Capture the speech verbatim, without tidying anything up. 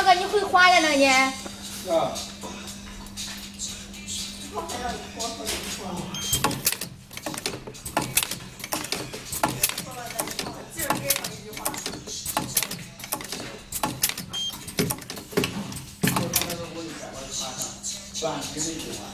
老哥，你会滑呀那你？ 啊。 我还要一坨和一坨。说了再说了，今儿给上一句话。 我刚才说我就改了他啥，不按听那句话。